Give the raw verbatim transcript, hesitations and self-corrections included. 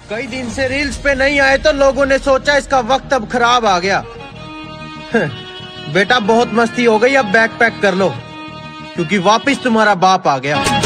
कई दिन से रील्स पे नहीं आए तो लोगों ने सोचा इसका वक्त अब खराब आ गया। बेटा बहुत मस्ती हो गई, अब बैग पैक कर लो क्योंकि वापस तुम्हारा बाप आ गया।